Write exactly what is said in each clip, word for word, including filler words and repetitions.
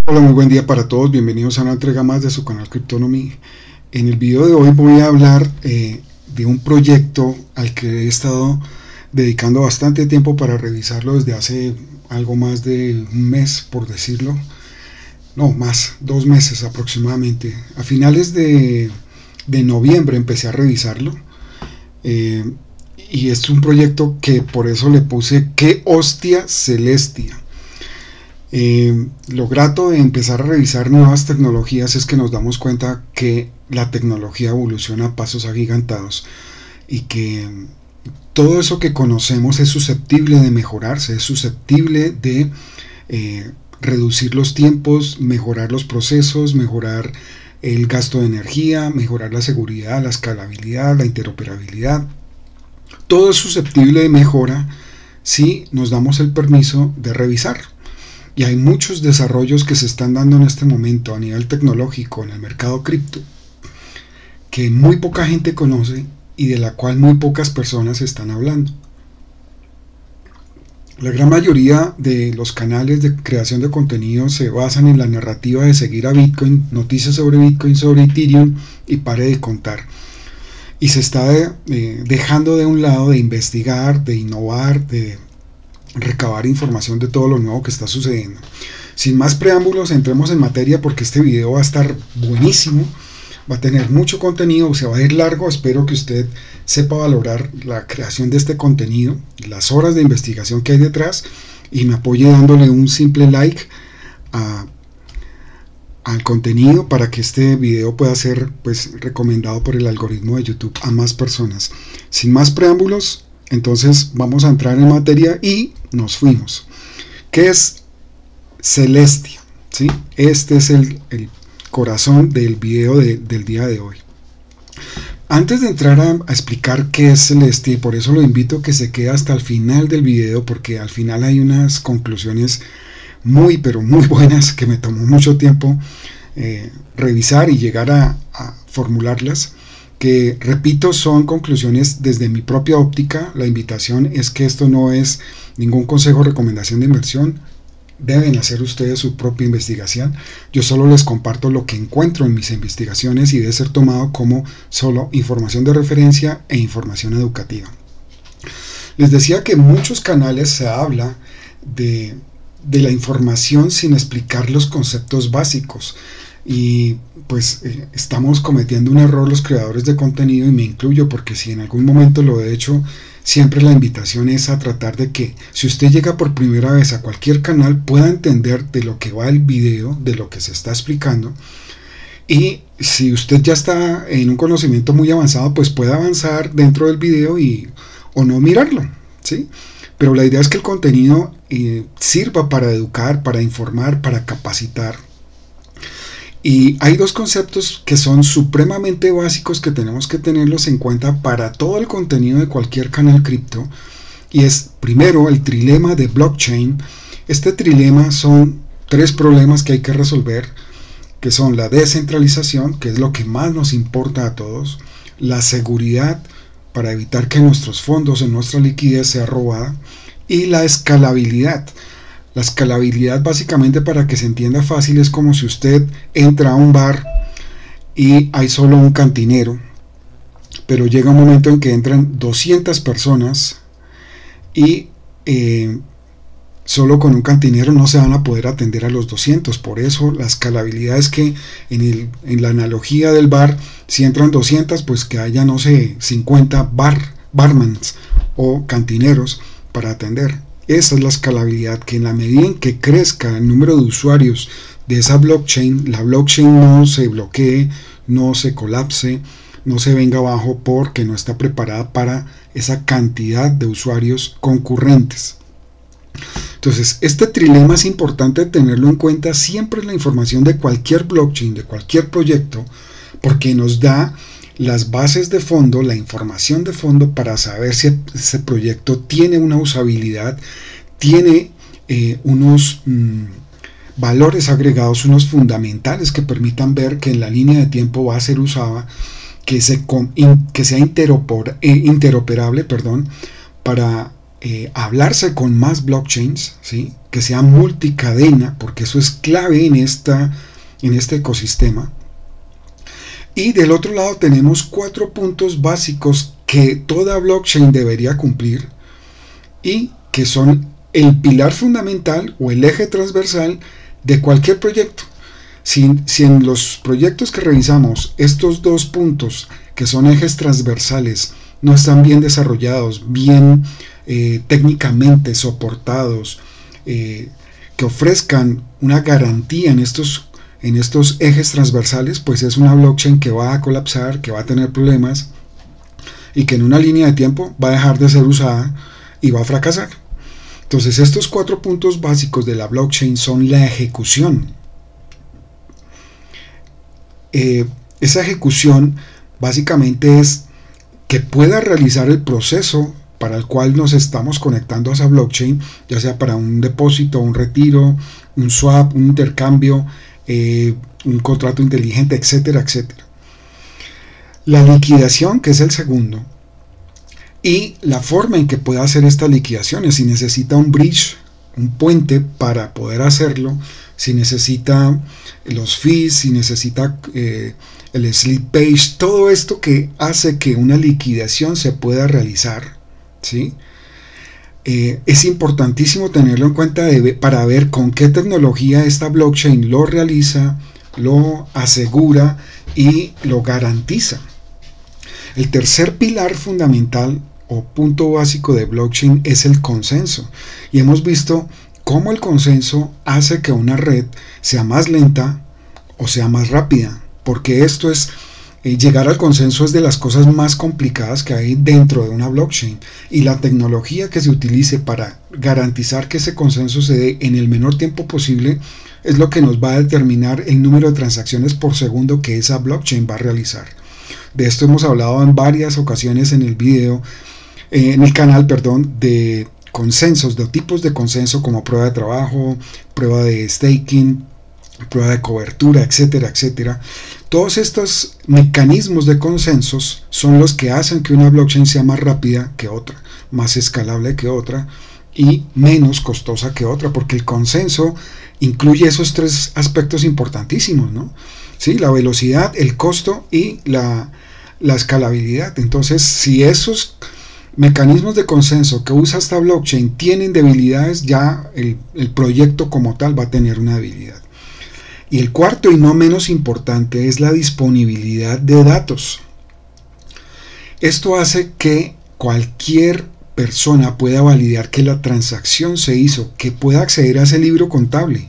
Hola, muy buen día para todos, bienvenidos a una entrega más de su canal Cryptonomy. En el video de hoy voy a hablar eh, de un proyecto al que he estado dedicando bastante tiempo para revisarlo desde hace algo más de un mes, por decirlo. No, más, dos meses aproximadamente. A finales de, de noviembre empecé a revisarlo. Eh, y es un proyecto que por eso le puse ¿Qué hostia Celestia? Eh, lo grato de empezar a revisar nuevas tecnologías es que nos damos cuenta que la tecnología evoluciona a pasos agigantados y que todo eso que conocemos es susceptible de mejorarse, es susceptible de eh, reducir los tiempos, mejorar los procesos, mejorar el gasto de energía, mejorar la seguridad, la escalabilidad, la interoperabilidad. Todo es susceptible de mejora si nos damos el permiso de revisar. Y hay muchos desarrollos que se están dando en este momento a nivel tecnológico en el mercado cripto que muy poca gente conoce y de la cual muy pocas personas están hablando. La gran mayoría de los canales de creación de contenido se basan en la narrativa de seguir a Bitcoin, noticias sobre Bitcoin, sobre Ethereum y pare de contar. Y se está eh, dejando de un lado de investigar, de innovar, de recabar información de todo lo nuevo que está sucediendo. Sin más preámbulos, entremos en materia porque este video va a estar buenísimo, va a tener mucho contenido, se va a ir largo. Espero que usted sepa valorar la creación de este contenido, las horas de investigación que hay detrás y me apoye dándole un simple like a, al contenido para que este video pueda ser pues recomendado por el algoritmo de YouTube a más personas. Sin más preámbulos, entonces vamos a entrar en materia y nos fuimos. ¿Qué es Celestia? ¿Sí? Este es el, el corazón del video de, del día de hoy. Antes de entrar a, a explicar qué es Celestia, y por eso lo invito a que se quede hasta el final del video, porque al final hay unas conclusiones muy pero muy buenas que me tomó mucho tiempo eh, revisar y llegar a, a formularlas, que repito son conclusiones desde mi propia óptica. La invitación es que esto no es ningún consejo o recomendación de inversión, deben hacer ustedes su propia investigación. Yo solo les comparto lo que encuentro en mis investigaciones y debe ser tomado como solo información de referencia e información educativa. Les decía que en muchos canales se habla de, de la información sin explicar los conceptos básicos. Y pues eh, estamos cometiendo un error los creadores de contenido, y me incluyo porque si en algún momento lo he hecho, siempre la invitación es a tratar de que si usted llega por primera vez a cualquier canal pueda entender de lo que va el video, de lo que se está explicando, y si usted ya está en un conocimiento muy avanzado pues pueda avanzar dentro del video y o no mirarlo, ¿sí? Pero la idea es que el contenido eh, sirva para educar, para informar, para capacitar. Y hay dos conceptos que son supremamente básicos que tenemos que tenerlos en cuenta para todo el contenido de cualquier canal cripto. Y es, primero, el trilema de blockchain. Este trilema son tres problemas que hay que resolver, que son la descentralización, que es lo que más nos importa a todos, la seguridad, para evitar que nuestros fondos o nuestra liquidez sea robada, y la escalabilidad. La escalabilidad, básicamente, para que se entienda fácil, es como si usted entra a un bar y hay solo un cantinero, pero llega un momento en que entran doscientas personas y eh, solo con un cantinero no se van a poder atender a los doscientos. Por eso la escalabilidad es que en, el, en la analogía del bar, si entran doscientas, pues que haya, no sé, cincuenta bar, barmans o cantineros para atender. Esa es la escalabilidad, que en la medida en que crezca el número de usuarios de esa blockchain, la blockchain no se bloquee, no se colapse, no se venga abajo porque no está preparada para esa cantidad de usuarios concurrentes. Entonces, este trilema es importante tenerlo en cuenta siempre en la información de cualquier blockchain, de cualquier proyecto, porque nos da las bases de fondo, la información de fondo para saber si ese proyecto tiene una usabilidad, tiene eh, unos mmm, valores agregados, unos fundamentales que permitan ver que en la línea de tiempo va a ser usada, que, se, que sea interoper, eh, interoperable, perdón, para eh, hablarse con más blockchains, ¿sí? Que sea multicadena, porque eso es clave en, esta, en este ecosistema. Y del otro lado tenemos cuatro puntos básicos que toda blockchain debería cumplir y que son el pilar fundamental o el eje transversal de cualquier proyecto. Si, si en los proyectos que revisamos estos dos puntos, que son ejes transversales, no están bien desarrollados, bien eh, técnicamente soportados, eh, que ofrezcan una garantía en estos, en estos ejes transversales, pues es una blockchain que va a colapsar, que va a tener problemas y que en una línea de tiempo va a dejar de ser usada y va a fracasar. Entonces estos cuatro puntos básicos de la blockchain son la ejecución. Eh, esa ejecución básicamente es que pueda realizar el proceso para el cual nos estamos conectando a esa blockchain, ya sea para un depósito, un retiro, un swap, un intercambio, eh, un contrato inteligente, etcétera, etcétera. La liquidación, que es el segundo, y la forma en que pueda hacer esta liquidación, si necesita un bridge, un puente para poder hacerlo, si necesita los fees, si necesita eh, el slip page, todo esto que hace que una liquidación se pueda realizar, ¿sí? Eh, es importantísimo tenerlo en cuenta de, para ver con qué tecnología esta blockchain lo realiza, lo asegura y lo garantiza. El tercer pilar fundamental o punto básico de blockchain es el consenso, y hemos visto cómo el consenso hace que una red sea más lenta o sea más rápida, porque esto es eh, llegar al consenso es de las cosas más complicadas que hay dentro de una blockchain, y la tecnología que se utilice para garantizar que ese consenso se dé en el menor tiempo posible es lo que nos va a determinar el número de transacciones por segundo que esa blockchain va a realizar. De esto hemos hablado en varias ocasiones en el video, eh, en el canal, perdón, de consensos, de tipos de consenso como prueba de trabajo, prueba de staking, prueba de cobertura, etcétera, etcétera. Todos estos mecanismos de consensos son los que hacen que una blockchain sea más rápida que otra, más escalable que otra y menos costosa que otra, porque el consenso incluye esos tres aspectos importantísimos, ¿no? Sí, la velocidad, el costo y la, la escalabilidad. Entonces, si esos mecanismos de consenso que usa esta blockchain tienen debilidades, ya el, el proyecto como tal va a tener una debilidad. Y el cuarto y no menos importante es la disponibilidad de datos. Esto hace que cualquier persona pueda validar que la transacción se hizo, que pueda acceder a ese libro contable,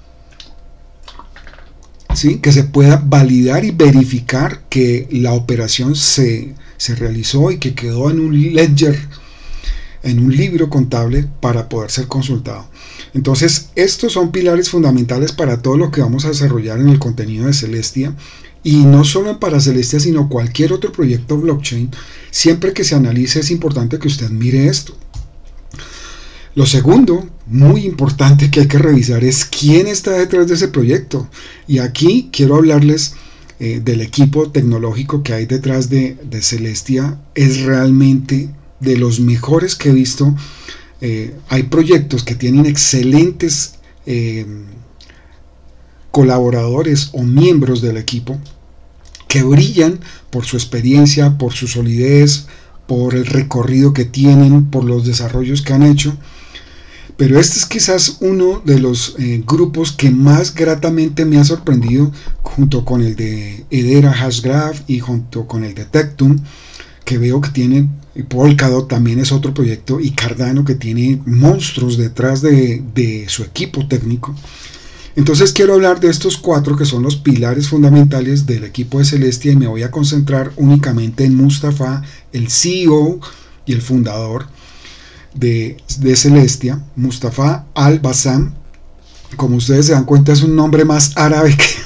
¿sí? Que se pueda validar y verificar que la operación se, se realizó y que quedó en un ledger, en un libro contable para poder ser consultado. Entonces, estos son pilares fundamentales para todo lo que vamos a desarrollar en el contenido de Celestia, y no solo en para Celestia, sino cualquier otro proyecto blockchain. Siempre que se analice es importante que usted mire esto. Lo segundo, muy importante que hay que revisar, es quién está detrás de ese proyecto. Y aquí quiero hablarles eh, del equipo tecnológico que hay detrás de, de Celestia. Es realmente de los mejores que he visto. Eh, hay proyectos que tienen excelentes eh, colaboradores o miembros del equipo que brillan por su experiencia, por su solidez, por el recorrido que tienen, por los desarrollos que han hecho. Pero este es quizás uno de los eh, grupos que más gratamente me ha sorprendido, junto con el de Hedera Hashgraph y junto con el de Tectum, que veo que tienen, y Polkadot también es otro proyecto, y Cardano, que tiene monstruos detrás de, de su equipo técnico. Entonces quiero hablar de estos cuatro que son los pilares fundamentales del equipo de Celestia, y me voy a concentrar únicamente en Mustafa, el C E O y el fundador de, de Celestia, Mustafa Al-Bassam. Como ustedes se dan cuenta, es un nombre más árabe que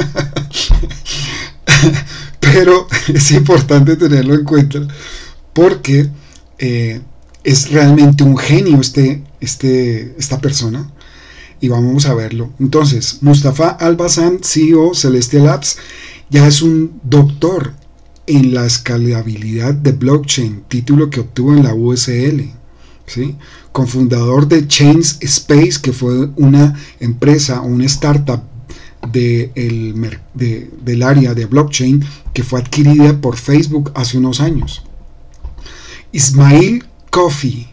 pero es importante tenerlo en cuenta porque eh, es realmente un genio este, este, esta persona, y vamos a verlo. Entonces, Mustafa Al-Bassam, C E O Celestia Labs, ya es un doctor en la escalabilidad de blockchain, título que obtuvo en la U S L, ¿sí? Cofundador de Chains Space, que fue una empresa, una startup de el, de, del área de blockchain que fue adquirida por Facebook hace unos años. Ismail Kofi,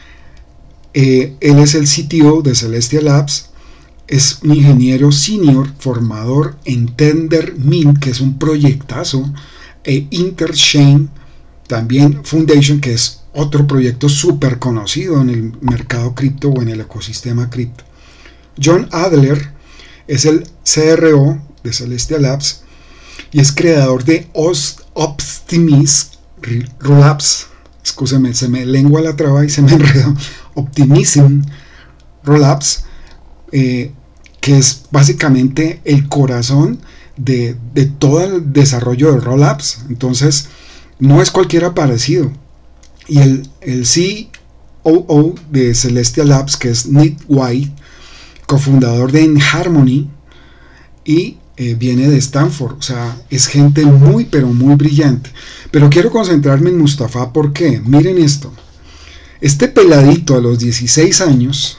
eh, él es el C T O de Celestia Labs, es un ingeniero senior formador en Tendermint, que es un proyectazo, e Interchain también Foundation, que es otro proyecto súper conocido en el mercado cripto o en el ecosistema cripto. John Adler es el C R O de Celestia Labs y es creador de Optimism Rollups. Escúcheme, se me lengua la traba y se me enredó. Optimism Rollups, eh, que es básicamente el corazón de, de todo el desarrollo de Rollups. Entonces, no es cualquiera parecido. Y el, el C O O de Celestia Labs, que es Nick White, cofundador de Enharmony, y eh, viene de Stanford. O sea, es gente muy pero muy brillante. Pero quiero concentrarme en Mustafa porque, miren esto, este peladito a los dieciséis años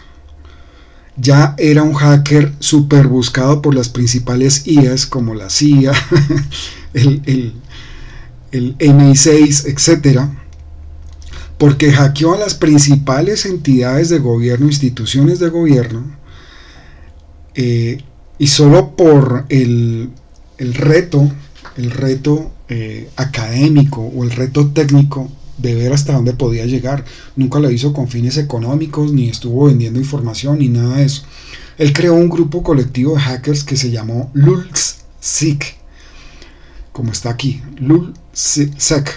ya era un hacker súper buscado por las principales I As como la C I A, el, el, el M I seis, etcétera, porque hackeó a las principales entidades de gobierno, instituciones de gobierno, eh, y solo por el, el reto, el reto eh, académico o el reto técnico de ver hasta dónde podía llegar. Nunca lo hizo con fines económicos, ni estuvo vendiendo información, ni nada de eso. Él creó un grupo colectivo de hackers que se llamó LulzSec, como está aquí, LulzSec.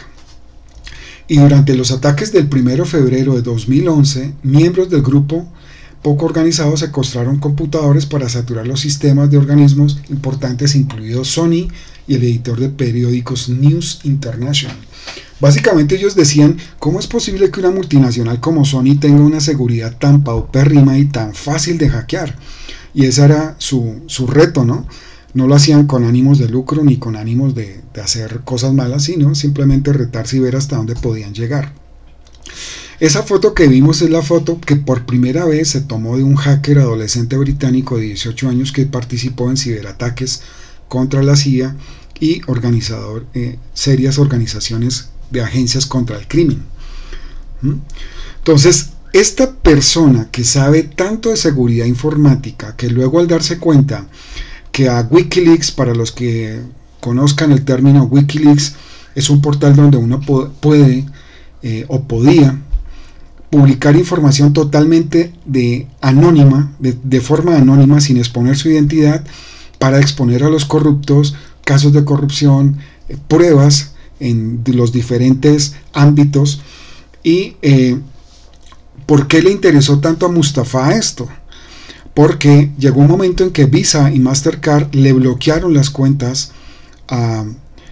Y durante los ataques del primero de febrero de dos mil once, miembros del grupo poco organizados secuestraron computadores para saturar los sistemas de organismos importantes, incluidos Sony y el editor de periódicos News International. Básicamente ellos decían, ¿cómo es posible que una multinacional como Sony tenga una seguridad tan paupérrima y tan fácil de hackear? Y ese era su, su reto, ¿no? No lo hacían con ánimos de lucro ni con ánimos de, de hacer cosas malas, sino simplemente retarse y ver hasta dónde podían llegar. Esa foto que vimos es la foto que por primera vez se tomó de un hacker adolescente británico de dieciocho años que participó en ciberataques contra la C I A y organizador, eh, serias organizaciones de agencias contra el crimen. ¿Mm? Entonces, esta persona que sabe tanto de seguridad informática, que luego al darse cuenta que a Wikileaks, para los que conozcan el término Wikileaks, es un portal donde uno puede eh, o podía publicar información totalmente de anónima, de, de forma anónima, sin exponer su identidad, para exponer a los corruptos casos de corrupción, eh, pruebas en los diferentes ámbitos. Y eh, ¿por qué le interesó tanto a Mustafa esto? Porque llegó un momento en que Visa y Mastercard le bloquearon las cuentas a,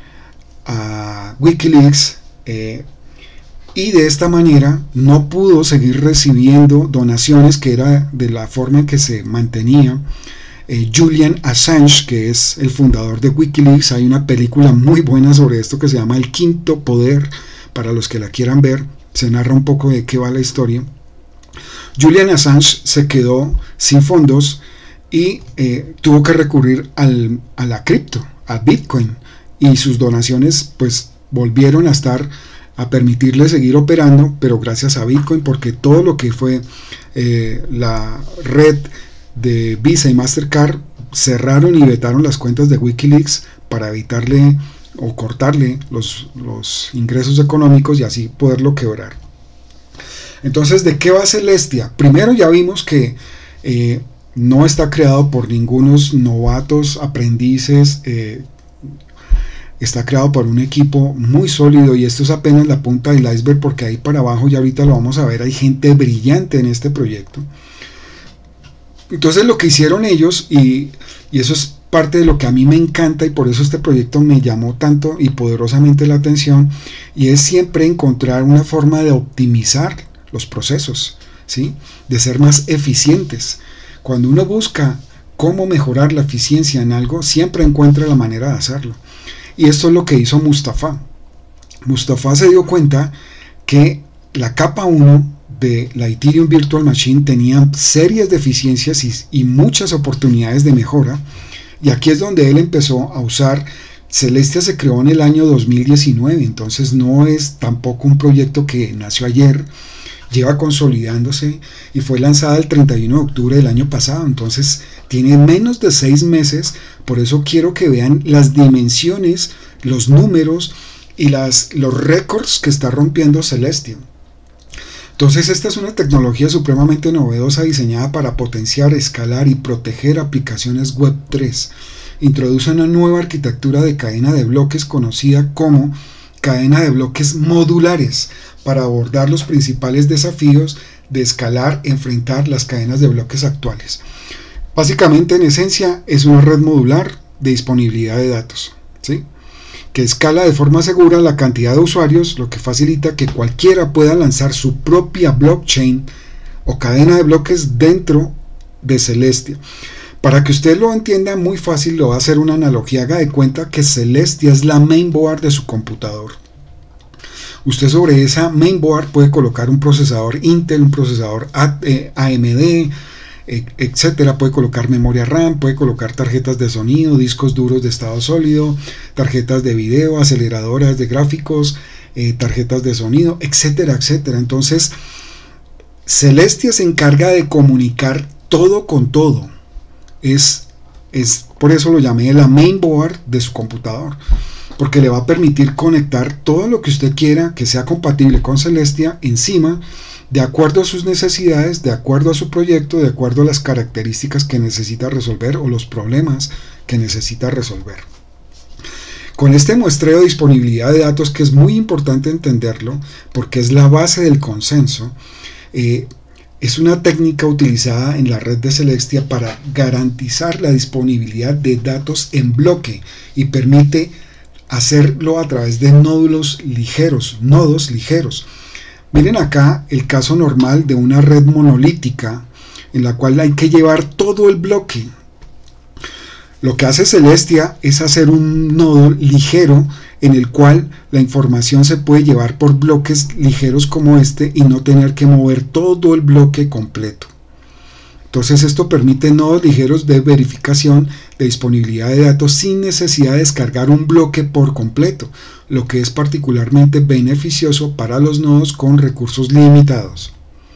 a Wikileaks, eh, y de esta manera no pudo seguir recibiendo donaciones, que era de la forma en que se mantenía eh, Julian Assange, que es el fundador de Wikileaks. Hay una película muy buena sobre esto que se llama El Quinto Poder, para los que la quieran ver. Se narra un poco de qué va la historia. Julian Assange se quedó sin fondos y eh, tuvo que recurrir al, a la cripto, a Bitcoin, y sus donaciones pues volvieron a estar, a permitirle seguir operando, pero gracias a Bitcoin, porque todo lo que fue eh, la red de Visa y Mastercard cerraron y vetaron las cuentas de Wikileaks para evitarle o cortarle los, los ingresos económicos y así poderlo quebrar. Entonces, ¿de qué va Celestia? Primero ya vimos que eh, no está creado por ningunos novatos, aprendices, eh, está creado por un equipo muy sólido, y esto es apenas la punta del iceberg, porque ahí para abajo, ya ahorita lo vamos a ver, hay gente brillante en este proyecto. Entonces lo que hicieron ellos, y, y eso es parte de lo que a mí me encanta, y por eso este proyecto me llamó tanto y poderosamente la atención, y es siempre encontrar una forma de optimizar los procesos, ¿sí? De ser más eficientes. Cuando uno busca cómo mejorar la eficiencia en algo, siempre encuentra la manera de hacerlo. Y esto es lo que hizo Mustafa. Mustafa se dio cuenta que la capa uno de la Ethereum Virtual Machine tenía serias deficiencias y, y muchas oportunidades de mejora, y aquí es donde él empezó a usar. Celestia se creó en el año dos mil diecinueve, entonces no es tampoco un proyecto que nació ayer, lleva consolidándose y fue lanzada el treinta y uno de octubre del año pasado, entonces tiene menos de seis meses. Por eso quiero que vean las dimensiones, los números y las, los récords que está rompiendo Celestia. Entonces esta es una tecnología supremamente novedosa diseñada para potenciar, escalar y proteger aplicaciones web tres. Introduce una nueva arquitectura de cadena de bloques conocida como cadena de bloques modulares para abordar los principales desafíos de escalar, enfrentar las cadenas de bloques actuales. Básicamente, en esencia, es una red modular de disponibilidad de datos, ¿sí?, que escala de forma segura la cantidad de usuarios, lo que facilita que cualquiera pueda lanzar su propia blockchain o cadena de bloques dentro de Celestia. Para que usted lo entienda muy fácil, lo va a hacer una analogía. Haga de cuenta que Celestia es la mainboard de su computador. Usted sobre esa mainboard puede colocar un procesador Intel, un procesador A M D, etcétera. Puede colocar memoria RAM, puede colocar tarjetas de sonido, discos duros de estado sólido, tarjetas de video, aceleradoras de gráficos, eh, tarjetas de sonido, etcétera, etcétera. Entonces, Celestia se encarga de comunicar todo con todo. Es, es por eso lo llamé la mainboard de su computador, porque le va a permitir conectar todo lo que usted quiera que sea compatible con Celestia encima, de acuerdo a sus necesidades, de acuerdo a su proyecto, de acuerdo a las características que necesita resolver o los problemas que necesita resolver. Con este muestreo de disponibilidad de datos, que es muy importante entenderlo porque es la base del consenso, eh, es una técnica utilizada en la red de Celestia para garantizar la disponibilidad de datos en bloque y permite hacerlo a través de nódulos ligeros, nodos ligeros. Miren acá el caso normal de una red monolítica en la cual hay que llevar todo el bloque. Lo que hace Celestia es hacer un nodo ligero en el cual la información se puede llevar por bloques ligeros como este y no tener que mover todo el bloque completo. Entonces esto permite nodos ligeros de verificación de disponibilidad de datos sin necesidad de descargar un bloque por completo, lo que es particularmente beneficioso para los nodos con recursos limitados.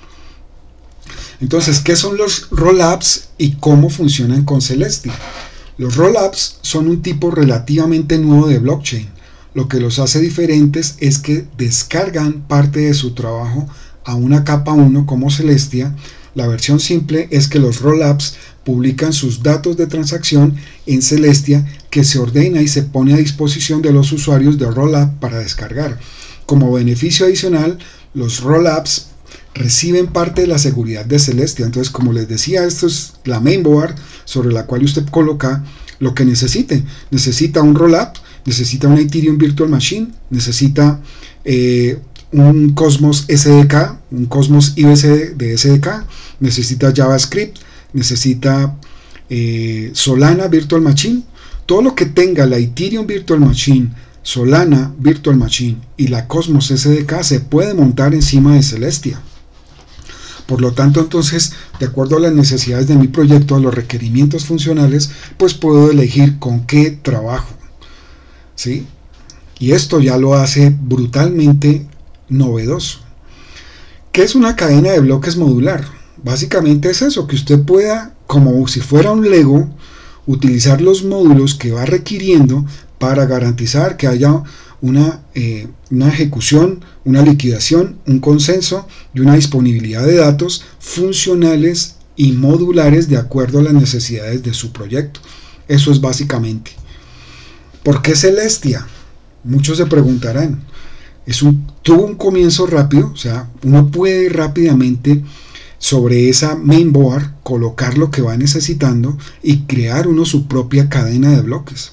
Entonces, ¿qué son los rollups y cómo funcionan con Celestia? Los rollups son un tipo relativamente nuevo de blockchain. Lo que los hace diferentes es que descargan parte de su trabajo a una capa uno como Celestia. La versión simple es que los rollups publican sus datos de transacción en Celestia, que se ordena y se pone a disposición de los usuarios de rollup para descargar. Como beneficio adicional, los rollups reciben parte de la seguridad de Celestia. Entonces, como les decía, esto es la mainboard sobre la cual usted coloca lo que necesite. Necesita un rollup, necesita una Ethereum Virtual Machine, necesita eh, un Cosmos S D K, un Cosmos I B C de S D K, necesita JavaScript, necesita eh, Solana Virtual Machine. Todo lo que tenga la Ethereum Virtual Machine, Solana Virtual Machine y la Cosmos S D K se puede montar encima de Celestia. Por lo tanto, entonces, de acuerdo a las necesidades de mi proyecto, a los requerimientos funcionales, pues puedo elegir con qué trabajo, ¿sí? Y esto ya lo hace brutalmente novedoso. ¿Qué es una cadena de bloques modular? Básicamente es eso, que usted pueda, como si fuera un Lego, utilizar los módulos que va requiriendo para garantizar que haya una, eh, una ejecución, una liquidación, un consenso y una disponibilidad de datos funcionales y modulares de acuerdo a las necesidades de su proyecto. Eso es básicamente. ¿Por qué Celestia? Muchos se preguntarán. Es un, tuvo un comienzo rápido, o sea, uno puede rápidamente sobre esa mainboard colocar lo que va necesitando y crear uno su propia cadena de bloques.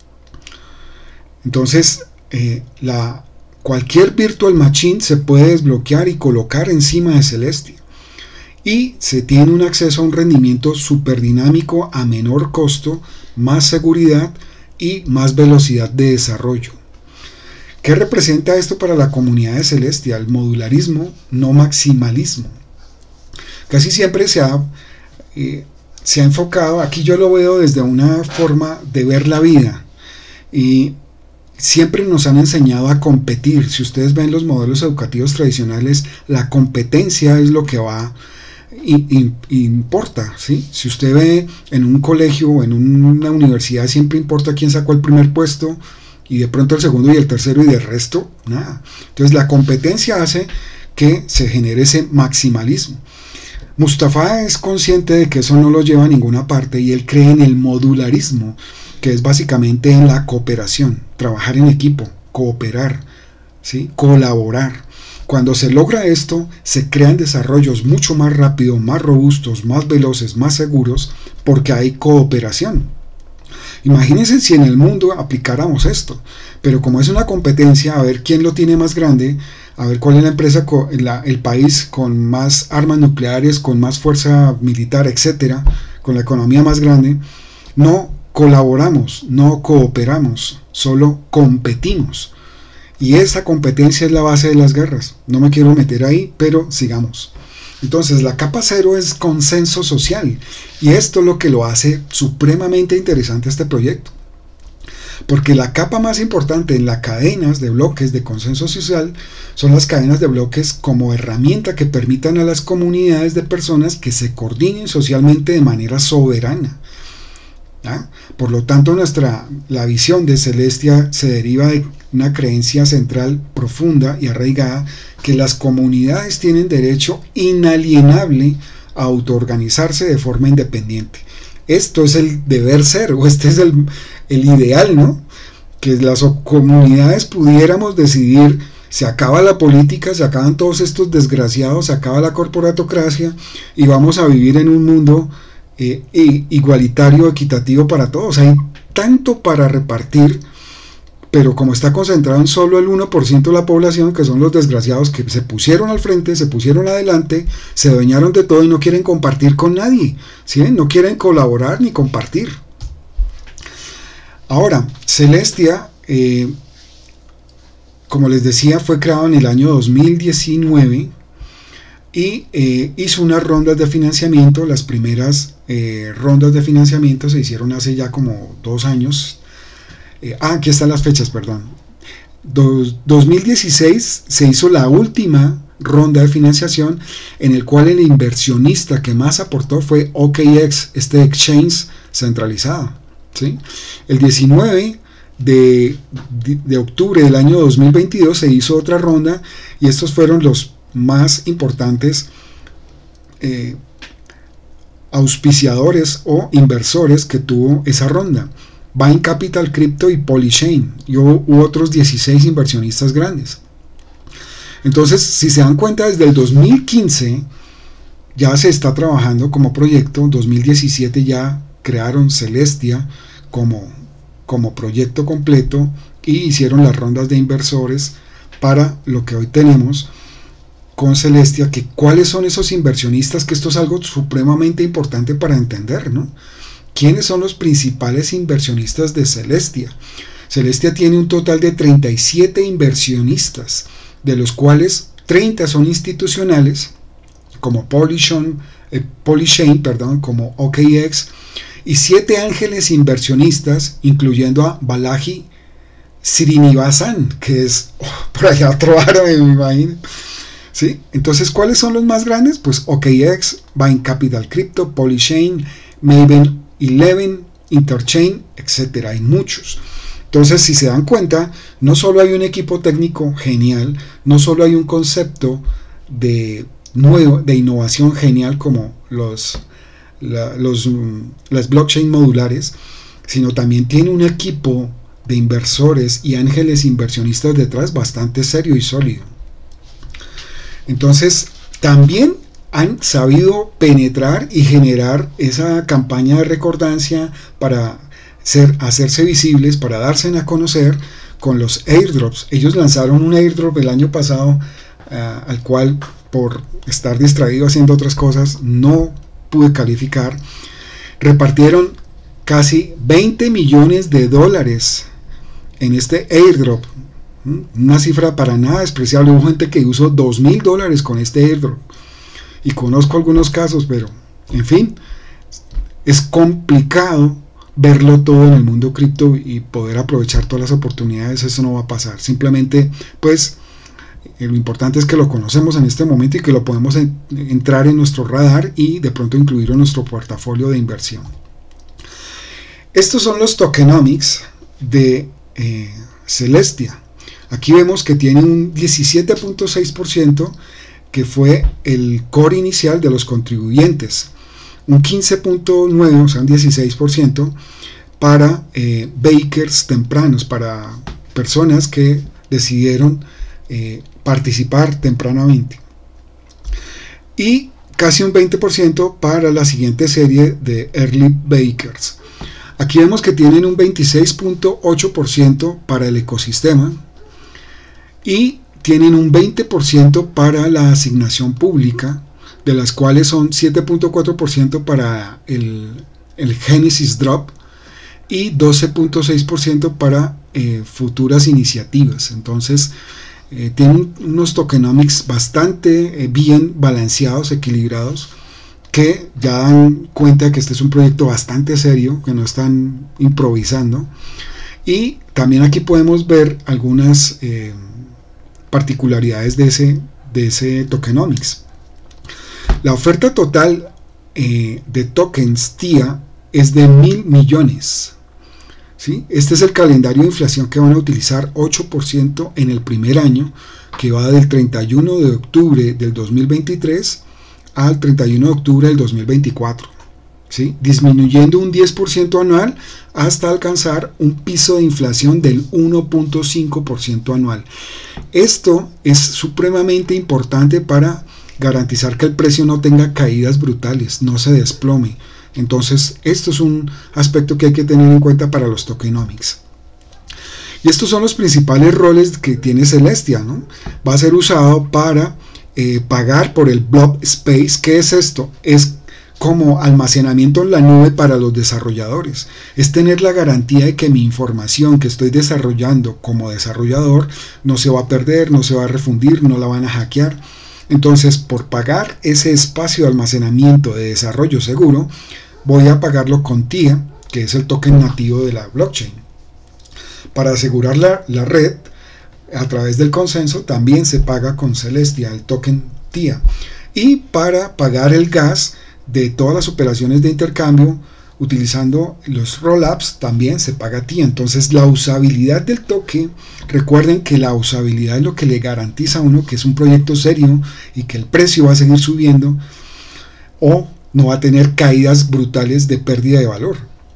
Entonces, eh, la, cualquier virtual machine se puede desbloquear y colocar encima de Celestia. Y se tiene un acceso a un rendimiento súper dinámico a menor costo, más seguridad y más velocidad de desarrollo. ¿Qué representa esto para la comunidad de Celestia? El modularismo, no maximalismo. Casi siempre se ha, eh, se ha enfocado, aquí yo lo veo desde una forma de ver la vida, y siempre nos han enseñado a competir. Si ustedes ven los modelos educativos tradicionales, la competencia es lo que va y, y, y importa, ¿sí? Si usted ve en un colegio o en una universidad, siempre importa quién sacó el primer puesto, y de pronto el segundo y el tercero, y del resto, nada. Entonces la competencia hace que se genere ese maximalismo. Mustafa es consciente de que eso no lo lleva a ninguna parte, y él cree en el modularismo, que es básicamente en la cooperación, trabajar en equipo, cooperar, ¿sí? Colaborar. Cuando se logra esto, se crean desarrollos mucho más rápidos, más robustos, más veloces, más seguros, porque hay cooperación. Imagínense si en el mundo aplicáramos esto, pero como es una competencia, a ver quién lo tiene más grande, a ver cuál es la empresa, la, el país con más armas nucleares, con más fuerza militar, etcétera, con la economía más grande, no colaboramos, no cooperamos, solo competimos. Y esa competencia es la base de las guerras. No me quiero meter ahí, pero sigamos. Entonces la capa cero es consenso social, y esto es lo que lo hace supremamente interesante este proyecto, porque la capa más importante en las cadenas de bloques de consenso social son las cadenas de bloques como herramienta que permitan a las comunidades de personas que se coordinen socialmente de manera soberana. ¿Ah? Por lo tanto, nuestra, la visión de Celestia se deriva de una creencia central profunda y arraigada, que las comunidades tienen derecho inalienable a autoorganizarse de forma independiente. Esto es el deber ser, o este es el, el ideal, ¿no? Que las comunidades pudiéramos decidir: se acaba la política, se acaban todos estos desgraciados, se acaba la corporatocracia, y vamos a vivir en un mundo Eh, igualitario, equitativo para todos. Hay tanto para repartir, pero como está concentrado en solo el uno por ciento de la población, que son los desgraciados que se pusieron al frente, se pusieron adelante, se adueñaron de todo y no quieren compartir con nadie, ¿sí? No quieren colaborar ni compartir. Ahora, Celestia, eh, como les decía, fue creado en el año dos mil diecinueve, y eh, hizo unas rondas de financiamiento. Las primeras eh, rondas de financiamiento se hicieron hace ya como dos años. Eh, ah, aquí están las fechas, perdón. Dos, dos mil dieciséis se hizo la última ronda de financiación, en el cual el inversionista que más aportó fue O K X, este exchange centralizado, ¿sí? El diecinueve de, de, de octubre del año dos mil veintidós se hizo otra ronda, y estos fueron los más importantes eh, auspiciadores o inversores que tuvo esa ronda: Bain Capital Crypto y Polychain, y hubo, hubo otros dieciséis inversionistas grandes. Entonces, si se dan cuenta, desde el dos mil quince ya se está trabajando como proyecto. dos mil diecisiete ya crearon Celestia como, como proyecto completo, y hicieron las rondas de inversores para lo que hoy tenemos con Celestia. Que cuáles son esos inversionistas, que esto es algo supremamente importante para entender, ¿no? ¿Quiénes son los principales inversionistas de Celestia? Celestia tiene un total de treinta y siete inversionistas, de los cuales treinta son institucionales, como Polychain, eh, Polychain, perdón, como O K X, y siete ángeles inversionistas, incluyendo a Balaji Srinivasan, que es oh, por allá otro árabe, me imagino. ¿Sí? Entonces, ¿cuáles son los más grandes? Pues O K X, Bain Capital Crypto, Polychain, Maven once, Interchain, etcétera. Hay muchos. Entonces, si se dan cuenta, no solo hay un equipo técnico genial, no solo hay un concepto de nuevo, de innovación genial como los, la, los las blockchain modulares, sino también tiene un equipo de inversores y ángeles inversionistas detrás bastante serio y sólido. Entonces, también han sabido penetrar y generar esa campaña de recordancia para ser, hacerse visibles, para darse a conocer con los airdrops. Ellos lanzaron un airdrop el año pasado, uh, al cual, por estar distraído haciendo otras cosas, no pude calificar. Repartieron casi veinte millones de dólares en este airdrop, una cifra para nada despreciable. Hubo gente que usó dos mil dólares con este airdrop, y conozco algunos casos, pero en fin, es complicado verlo todo en el mundo cripto y poder aprovechar todas las oportunidades. Eso no va a pasar. Simplemente, pues, eh, lo importante es que lo conocemos en este momento y que lo podemos en, entrar en nuestro radar y de pronto incluirlo en nuestro portafolio de inversión. Estos son los tokenomics de eh, Celestia. Aquí vemos que tiene un diecisiete punto seis por ciento, que fue el core inicial de los contribuyentes, un quince punto nueve por ciento, o sea un dieciséis por ciento para eh, bakers tempranos, para personas que decidieron eh, participar tempranamente, y casi un veinte por ciento para la siguiente serie de early bakers. Aquí vemos que tienen un veintiséis punto ocho por ciento para el ecosistema y tienen un veinte por ciento para la asignación pública, de las cuales son siete punto cuatro por ciento para el, el Genesis Drop y doce punto seis por ciento para eh, futuras iniciativas. Entonces eh, tienen unos tokenomics bastante eh, bien balanceados, equilibrados, que ya dan cuenta de que este es un proyecto bastante serio, que no están improvisando. Y también aquí podemos ver algunas eh, particularidades de ese, de ese tokenomics. La oferta total eh, de tokens T I A es de mil millones. ¿Sí? Este es el calendario de inflación que van a utilizar, ocho por ciento en el primer año, que va del treinta y uno de octubre del dos mil veintitrés al treinta y uno de octubre del dos mil veinticuatro, ¿sí? Disminuyendo un diez por ciento anual hasta alcanzar un piso de inflación del uno punto cinco por ciento anual. Esto es supremamente importante para garantizar que el precio no tenga caídas brutales, no se desplome. Entonces esto es un aspecto que hay que tener en cuenta para los tokenomics. Y estos son los principales roles que tiene Celestia, ¿no? Va a ser usado para eh, pagar por el blob space. ¿Qué es esto? Es como almacenamiento en la nube para los desarrolladores. Es tener la garantía de que mi información que estoy desarrollando como desarrollador no se va a perder, no se va a refundir, no la van a hackear. Entonces, por pagar ese espacio de almacenamiento de desarrollo seguro, voy a pagarlo con T I A, que es el token nativo de la blockchain. Para asegurar la, la red, a través del consenso, también se paga con Celestia, el token T I A. Y para pagar el gas de todas las operaciones de intercambio, utilizando los rollups, también se paga T I A. Entonces, la usabilidad del token, recuerden que la usabilidad es lo que le garantiza a uno que es un proyecto serio y que el precio va a seguir subiendo o no va a tener caídas brutales de pérdida de valor.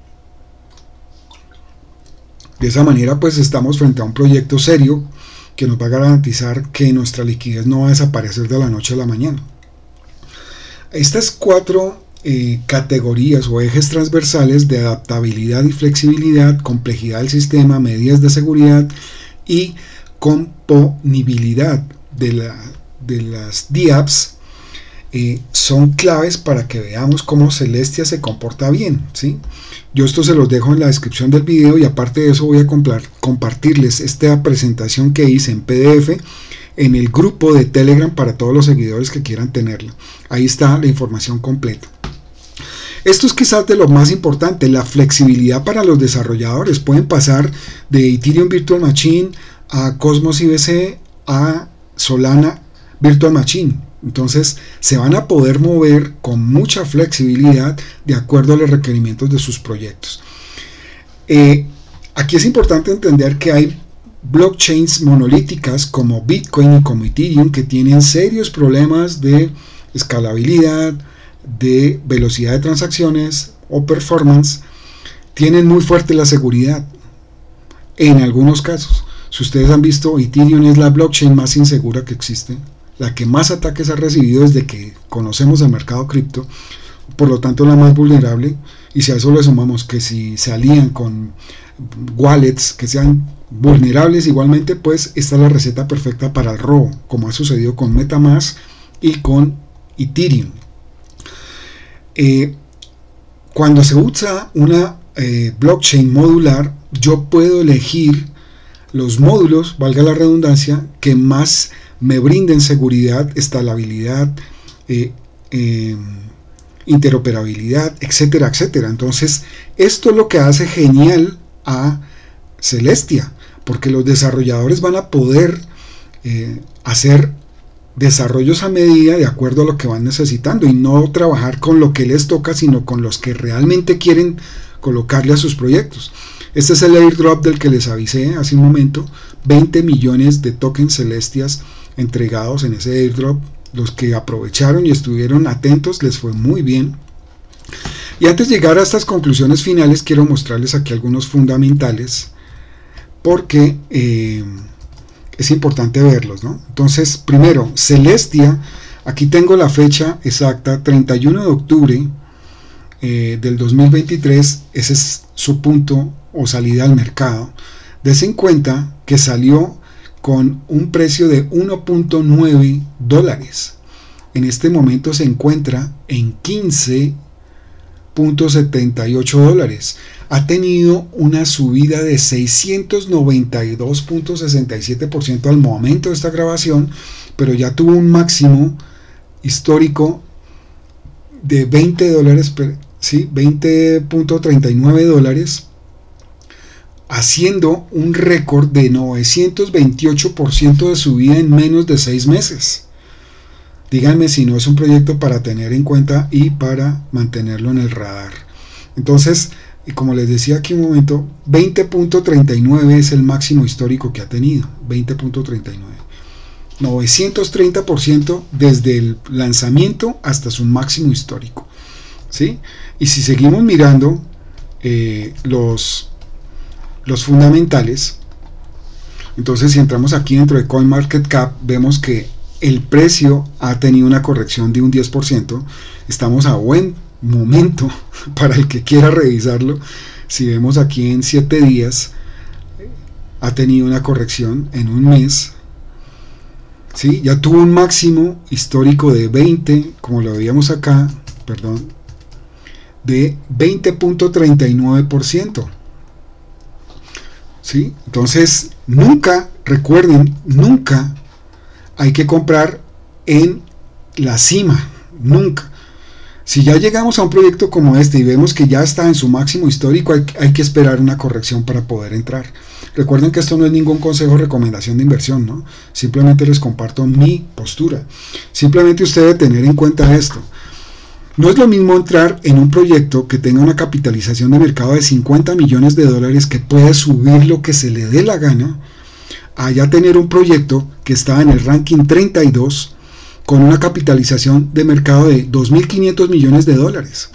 De esa manera, pues estamos frente a un proyecto serio que nos va a garantizar que nuestra liquidez no va a desaparecer de la noche a la mañana. Estas cuatro Eh, categorías o ejes transversales de adaptabilidad y flexibilidad, complejidad del sistema, medidas de seguridad y componibilidad de, la, de las D apps eh, son claves para que veamos cómo Celestia se comporta bien, ¿sí? Yo esto se los dejo en la descripción del video, y aparte de eso voy a compartirles esta presentación que hice en P D F en el grupo de Telegram para todos los seguidores que quieran tenerla. Ahí está la información completa. Esto es quizás de lo más importante, la flexibilidad para los desarrolladores. Pueden pasar de Ethereum Virtual Machine a Cosmos I B C a Solana Virtual Machine. Entonces se van a poder mover con mucha flexibilidad de acuerdo a los requerimientos de sus proyectos. Eh, aquí es importante entender que hay blockchains monolíticas como Bitcoin y como Ethereum que tienen serios problemas de escalabilidad, de velocidad de transacciones o performance. Tienen muy fuerte la seguridad en algunos casos. Si ustedes han visto, Ethereum es la blockchain más insegura que existe, la que más ataques ha recibido desde que conocemos el mercado cripto, por lo tanto la más vulnerable. Y si a eso le sumamos que si se alían con wallets que sean vulnerables igualmente, pues esta es la receta perfecta para el robo, como ha sucedido con MetaMask y con Ethereum. Eh, cuando se usa una eh, blockchain modular, yo puedo elegir los módulos, valga la redundancia, que más me brinden seguridad, escalabilidad, eh, eh, interoperabilidad, etcétera, etcétera. Entonces, esto es lo que hace genial a Celestia, porque los desarrolladores van a poder eh, hacer desarrollos a medida de acuerdo a lo que van necesitando y no trabajar con lo que les toca, sino con los que realmente quieren colocarle a sus proyectos. Este es el airdrop del que les avisé hace un momento, veinte millones de tokens Celestias entregados en ese airdrop. Los que aprovecharon y estuvieron atentos les fue muy bien. Y antes de llegar a estas conclusiones finales, quiero mostrarles aquí algunos fundamentales, porque eh, es importante verlos, ¿no? Entonces, primero, Celestia, aquí tengo la fecha exacta, treinta y uno de octubre eh, del dos mil veintitrés, ese es su punto o salida al mercado. Dense en cuenta que salió con un precio de uno punto nueve dólares. En este momento se encuentra en quince punto setenta y ocho dólares. Ha tenido una subida de seiscientos noventa y dos punto sesenta y siete por ciento al momento de esta grabación, pero ya tuvo un máximo histórico de veinte dólares, ¿sí? veinte punto treinta y nueve dólares, haciendo un récord de novecientos veintiocho por ciento de subida en menos de seis meses. Díganme si no es un proyecto para tener en cuenta y para mantenerlo en el radar. Entonces, y como les decía aquí un momento, veinte punto treinta y nueve es el máximo histórico que ha tenido, veinte punto treinta y nueve. novecientos treinta por ciento desde el lanzamiento hasta su máximo histórico, ¿sí? Y si seguimos mirando eh, los los fundamentales, entonces si entramos aquí dentro de CoinMarketCap, vemos que el precio ha tenido una corrección de un diez por ciento. Estamos a buen momento para el que quiera revisarlo. Si vemos aquí en siete días, ha tenido una corrección en un mes, ¿sí? Ya tuvo un máximo histórico de veinte, como lo veíamos acá, perdón, de veinte punto treinta y nueve por ciento. ¿Sí? Entonces, nunca, recuerden, nunca hay que comprar en la cima, nunca. Si ya llegamos a un proyecto como este y vemos que ya está en su máximo histórico, hay, hay que esperar una corrección para poder entrar. Recuerden que esto no es ningún consejo o recomendación de inversión, ¿no? Simplemente les comparto mi postura. Simplemente usted debe tener en cuenta esto. No es lo mismo entrar en un proyecto que tenga una capitalización de mercado de cincuenta millones de dólares que puede subir lo que se le dé la gana, a ya tener un proyecto que está en el ranking treinta y dos con una capitalización de mercado de dos mil quinientos millones de dólares.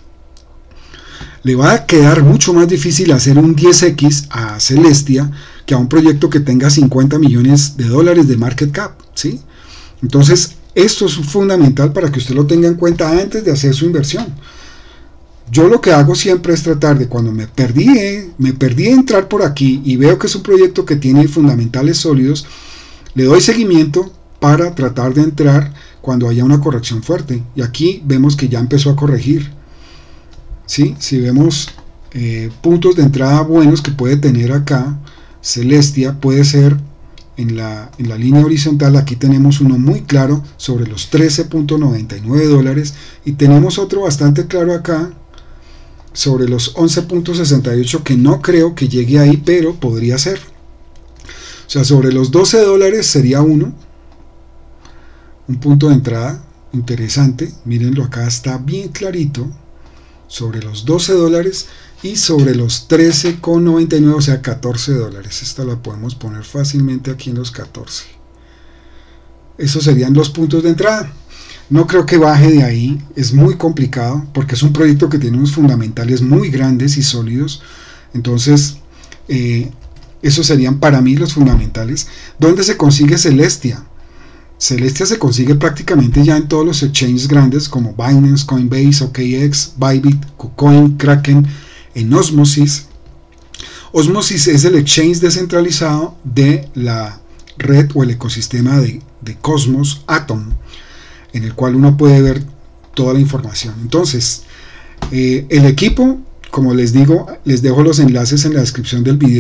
Le va a quedar mucho más difícil hacer un diez equis a Celestia que a un proyecto que tenga cincuenta millones de dólares de market cap, ¿sí? Entonces, esto es fundamental para que usted lo tenga en cuenta antes de hacer su inversión. Yo lo que hago siempre es tratar de, cuando me perdí, eh, me perdí de entrar por aquí y veo que es un proyecto que tiene fundamentales sólidos, le doy seguimiento para tratar de entrar cuando haya una corrección fuerte. Y aquí vemos que ya empezó a corregir, ¿sí? Si vemos eh, puntos de entrada buenos que puede tener acá, Celestia puede ser en la, en la línea horizontal. Aquí tenemos uno muy claro sobre los trece punto noventa y nueve dólares y tenemos otro bastante claro acá sobre los once punto sesenta y ocho, que no creo que llegue ahí, pero podría ser. O sea, sobre los doce dólares sería uno, un punto de entrada interesante. Mírenlo, acá está bien clarito, sobre los doce dólares y sobre los trece con noventa y nueve, o sea, catorce dólares. Esta la podemos poner fácilmente aquí en los catorce. Esos serían los puntos de entrada. No creo que baje de ahí, es muy complicado porque es un proyecto que tiene unos fundamentales muy grandes y sólidos. Entonces, eh, esos serían para mí los fundamentales. ¿Dónde se consigue Celestia? Celestia se consigue prácticamente ya en todos los exchanges grandes como Binance, Coinbase, O K X, Bybit, KuCoin, Kraken, en Osmosis. Osmosis es el exchange descentralizado de la red o el ecosistema de, de Cosmos Atom, en el cual uno puede ver toda la información. Entonces, eh, el equipo, como les digo, les dejo los enlaces en la descripción del video.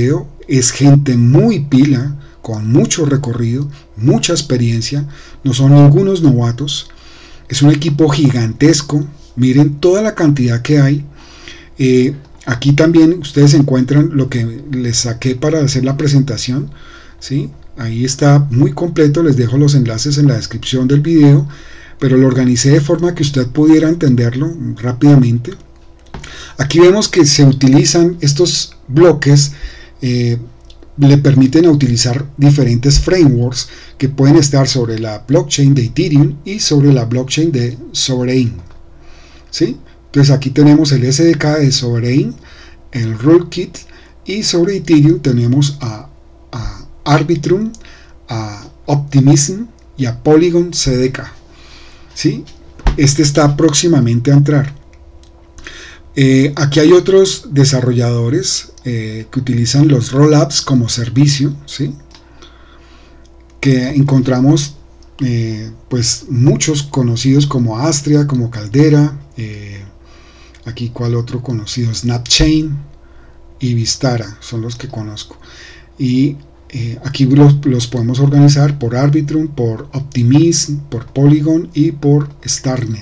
Es gente muy pila, con mucho recorrido, mucha experiencia, no son ningunos novatos. Es un equipo gigantesco, miren toda la cantidad que hay. Eh, aquí también ustedes encuentran lo que les saqué para hacer la presentación, ¿sí? Ahí está muy completo, les dejo los enlaces en la descripción del video, pero lo organicé de forma que usted pudiera entenderlo rápidamente. Aquí vemos que se utilizan estos bloques, eh, le permiten a utilizar diferentes frameworks que pueden estar sobre la blockchain de Ethereum y sobre la blockchain de Sovereign, ¿sí? Entonces aquí tenemos el S D K de Sovereign, el Rulekit, y sobre Ethereum tenemos a, a Arbitrum, a Optimism y a Polygon C D K, ¿sí? Este está próximamente a entrar. Eh, aquí hay otros desarrolladores eh, que utilizan los rollups como servicio, ¿sí? Que encontramos eh, pues muchos conocidos como Astria, como Caldera, eh, aquí cuál otro conocido, Snapchain y Vistara son los que conozco, y eh, aquí los, los podemos organizar por Arbitrum, por Optimism, por Polygon y por Starnet.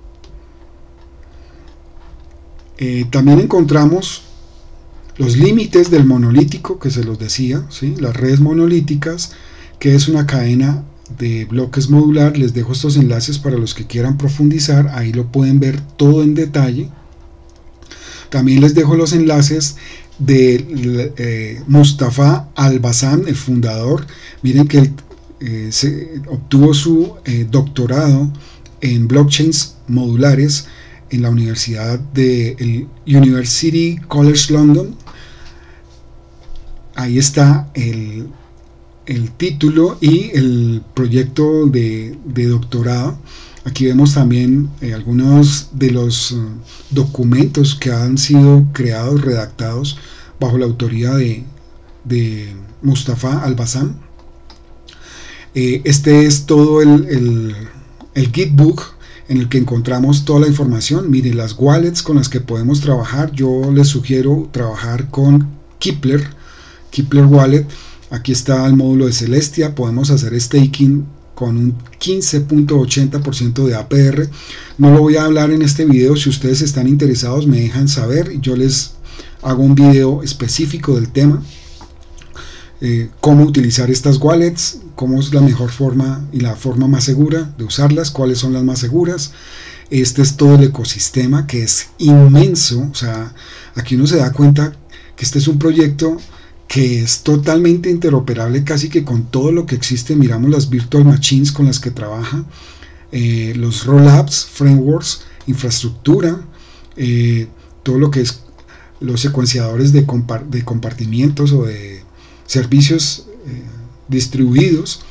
Eh, también encontramos los límites del monolítico, que se los decía, ¿sí? Las redes monolíticas, que es una cadena de bloques modular. Les dejo estos enlaces para los que quieran profundizar, ahí lo pueden ver todo en detalle. También les dejo los enlaces de eh, Mustafa Albasan, el fundador. Miren que él eh, se obtuvo su eh, doctorado en blockchains modulares en la Universidad de el University College London. Ahí está el, el título y el proyecto de, de doctorado. Aquí vemos también eh, algunos de los uh, documentos que han sido creados, redactados bajo la autoría de, de Mustafa Albasan. Eh, este es todo el, el, el Gitbook en el que encontramos toda la información. Miren las wallets con las que podemos trabajar. Yo les sugiero trabajar con Keplr, Keplr Wallet. Aquí está el módulo de Celestia, podemos hacer staking con un quince punto ochenta por ciento de A P R. No lo voy a hablar en este video. Si ustedes están interesados me dejan saber y yo les hago un video específico del tema. Eh, cómo utilizar estas wallets, cómo es la mejor forma y la forma más segura de usarlas, cuáles son las más seguras. Este es todo el ecosistema, que es inmenso. O sea, aquí uno se da cuenta que este es un proyecto que es totalmente interoperable casi que con todo lo que existe. Miramos las virtual machines con las que trabaja, eh, los rollups, frameworks, infraestructura, eh, todo lo que es los secuenciadores de, compar de compartimientos o de servicios eh, distribuidos,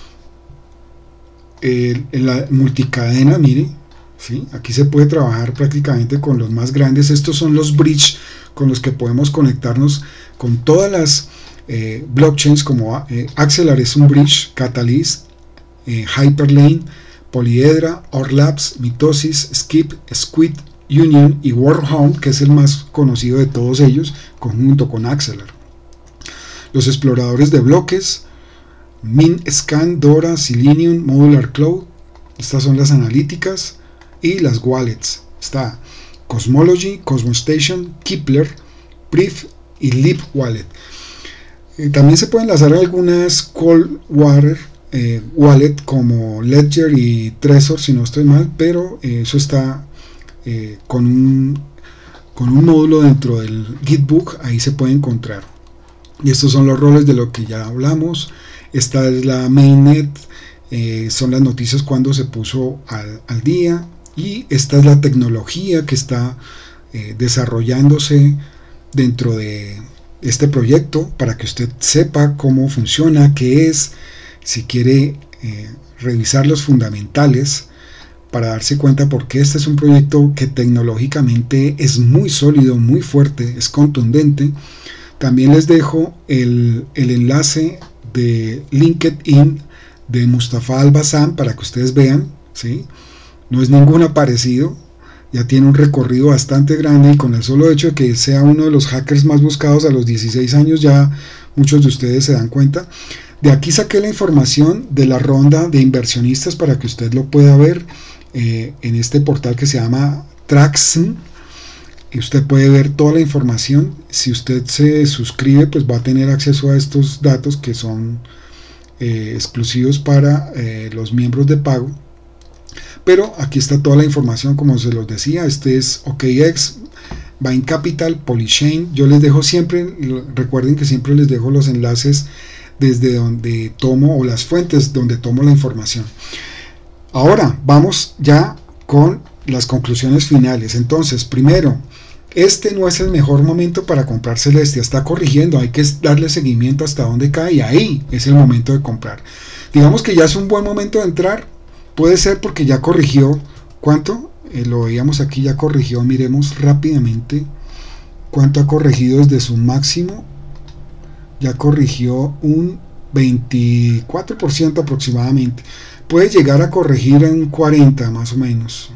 eh, en la multicadena. Mire, ¿sí? Aquí se puede trabajar prácticamente con los más grandes. Estos son los bridge con los que podemos conectarnos con todas las eh, blockchains, como eh, Axelar es un bridge, Catalyst, eh, Hyperlane, Polyedra, Orlabs, Mitosis, Skip, Squid, Union y Wormhome, que es el más conocido de todos ellos, conjunto con Axelar. Los exploradores de bloques, MinScan, Dora, Selenium, Modular Cloud. Estas son las analíticas y las wallets. Está Cosmology, Cosmostation, Keplr, Prif y Leap Wallet. Eh, también se pueden lanzar algunas Cold Water eh, Wallet como Ledger y Trezor, si no estoy mal, pero eh, eso está eh, con, un, con un módulo dentro del Gitbook, ahí se puede encontrar. Y estos son los roles de lo que ya hablamos. Esta es la mainnet, eh, son las noticias cuando se puso al, al día, y esta es la tecnología que está eh, desarrollándose dentro de este proyecto, para que usted sepa cómo funciona, qué es, si quiere eh, revisar los fundamentales para darse cuenta, porque este es un proyecto que tecnológicamente es muy sólido, muy fuerte, es contundente. También les dejo el, el enlace de LinkedIn de Mustafa Albasan para que ustedes vean, ¿sí? No es ningún aparecido, ya tiene un recorrido bastante grande, y con el solo hecho de que sea uno de los hackers más buscados a los dieciséis años ya muchos de ustedes se dan cuenta. De aquí saqué la información de la ronda de inversionistas para que usted lo pueda ver eh, en este portal que se llama Traxn. Y usted puede ver toda la información. Si usted se suscribe, pues va a tener acceso a estos datos que son eh, exclusivos para eh, los miembros de pago. Pero aquí está toda la información, como se los decía. Este es OKX, Bain Capital, Polychain. Yo les dejo siempre, recuerden que siempre les dejo los enlaces desde donde tomo, o las fuentes donde tomo la información. Ahora vamos ya con las conclusiones finales. Entonces, primero, este no es el mejor momento para comprar Celestia, está corrigiendo, hay que darle seguimiento hasta donde cae y ahí es el momento de comprar. Digamos que ya es un buen momento de entrar, puede ser porque ya corrigió, ¿cuánto? Eh, lo veíamos aquí, ya corrigió, miremos rápidamente cuánto ha corregido desde su máximo. Ya corrigió un veinticuatro por ciento aproximadamente, puede llegar a corregir en cuarenta más o menos.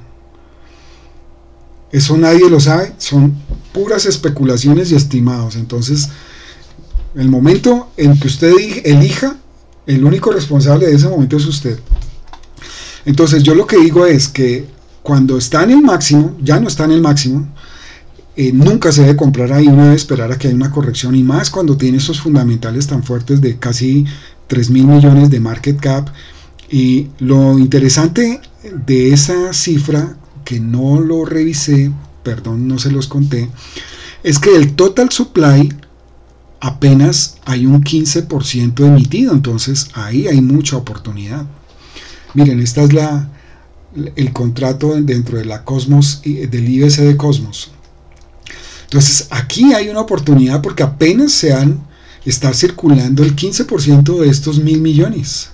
Eso nadie lo sabe, son puras especulaciones y estimados. Entonces, el momento en que usted elija, el único responsable de ese momento es usted. Entonces, yo lo que digo es que cuando está en el máximo, ya no está en el máximo, eh, nunca se debe comprar ahí, uno debe esperar a que haya una corrección, y más cuando tiene esos fundamentales tan fuertes de casi tres mil millones de market cap. Y lo interesante de esa cifra, que no lo revisé, perdón, no se los conté, es que el total supply apenas hay un quince por ciento emitido, entonces ahí hay mucha oportunidad. Miren, esta es la el contrato dentro de la Cosmos, del I B C de Cosmos. Entonces aquí hay una oportunidad porque apenas se han está circulando el quince por ciento de estos mil millones,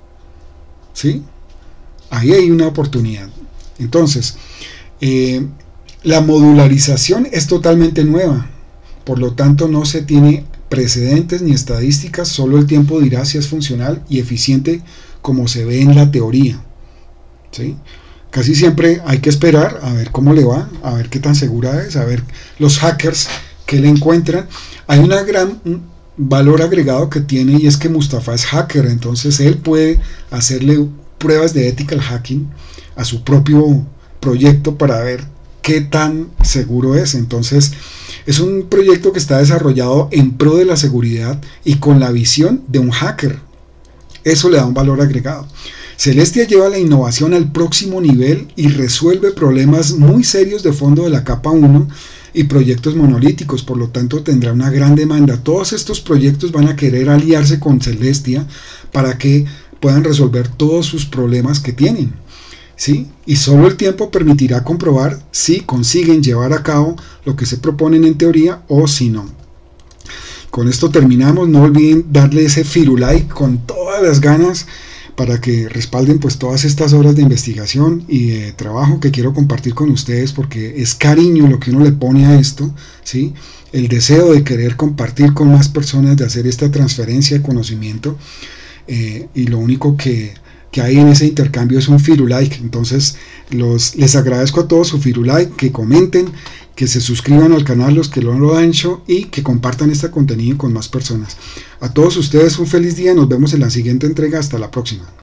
¿sí? Ahí hay una oportunidad. Entonces, eh, la modularización es totalmente nueva, por lo tanto no se tiene precedentes ni estadísticas, solo el tiempo dirá si es funcional y eficiente como se ve en la teoría, ¿sí? Casi siempre hay que esperar a ver cómo le va, a ver qué tan segura es, a ver los hackers que le encuentran. Hay una gran valor agregado que tiene, y es que Mustafa es hacker, entonces él puede hacerle pruebas de ethical hacking a su propio proyecto para ver qué tan seguro es. Entonces es un proyecto que está desarrollado en pro de la seguridad y con la visión de un hacker. Eso le da un valor agregado. Celestia lleva la innovación al próximo nivel y resuelve problemas muy serios de fondo de la capa uno y proyectos monolíticos, por lo tanto tendrá una gran demanda. Todos estos proyectos van a querer aliarse con Celestia para que puedan resolver todos sus problemas que tienen, ¿sí? Y solo el tiempo permitirá comprobar si consiguen llevar a cabo lo que se proponen en teoría o si no. Con esto terminamos. No olviden darle ese firulike con todas las ganas para que respalden pues todas estas horas de investigación y de trabajo que quiero compartir con ustedes, porque es cariño lo que uno le pone a esto, ¿sí? El deseo de querer compartir con más personas, de hacer esta transferencia de conocimiento, eh, y lo único que, que hay en ese intercambio es un firulike. Entonces los, les agradezco a todos su firulike, que comenten, que se suscriban al canal los que no lo han hecho y que compartan este contenido con más personas. A todos ustedes un feliz día, nos vemos en la siguiente entrega, hasta la próxima.